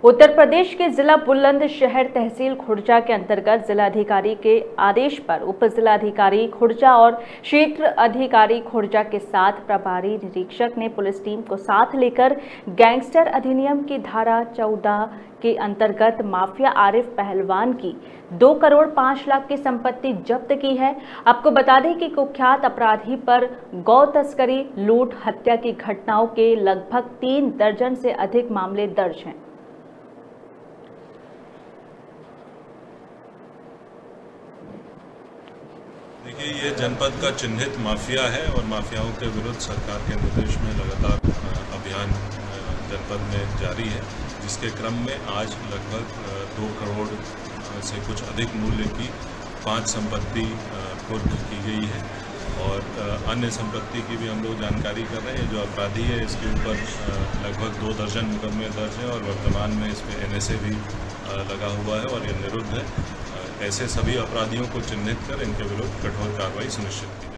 उत्तर प्रदेश के जिला बुलंदशहर तहसील खुर्जा के अंतर्गत जिलाधिकारी के आदेश पर उप जिलाधिकारी खुर्जा और क्षेत्र अधिकारी खुर्जा के साथ प्रभारी निरीक्षक ने पुलिस टीम को साथ लेकर गैंगस्टर अधिनियम की धारा 14 के अंतर्गत माफिया आरिफ पहलवान की 2 करोड़ 5 लाख की संपत्ति जब्त की है। आपको बता दें कि कुख्यात अपराधी पर गौ तस्करी, लूट, हत्या की घटनाओं के लगभग 3 दर्जन से अधिक मामले दर्ज हैं। देखिए, ये जनपद का चिन्हित माफिया है और माफियाओं के विरुद्ध सरकार के निर्देश में लगातार अभियान जनपद में जारी है, जिसके क्रम में आज लगभग 2 करोड़ से कुछ अधिक मूल्य की 5 संपत्ति कुर्क की गई है और अन्य संपत्ति की भी हम लोग जानकारी कर रहे हैं। जो अपराधी है इसके ऊपर लगभग 2 दर्जन मुकदमे दर्ज हैं और वर्तमान में इसमें NSA भी लगा हुआ है और ये निरुद्ध है। ऐसे सभी अपराधियों को चिन्हित कर इनके विरुद्ध कठोर कार्रवाई सुनिश्चित की।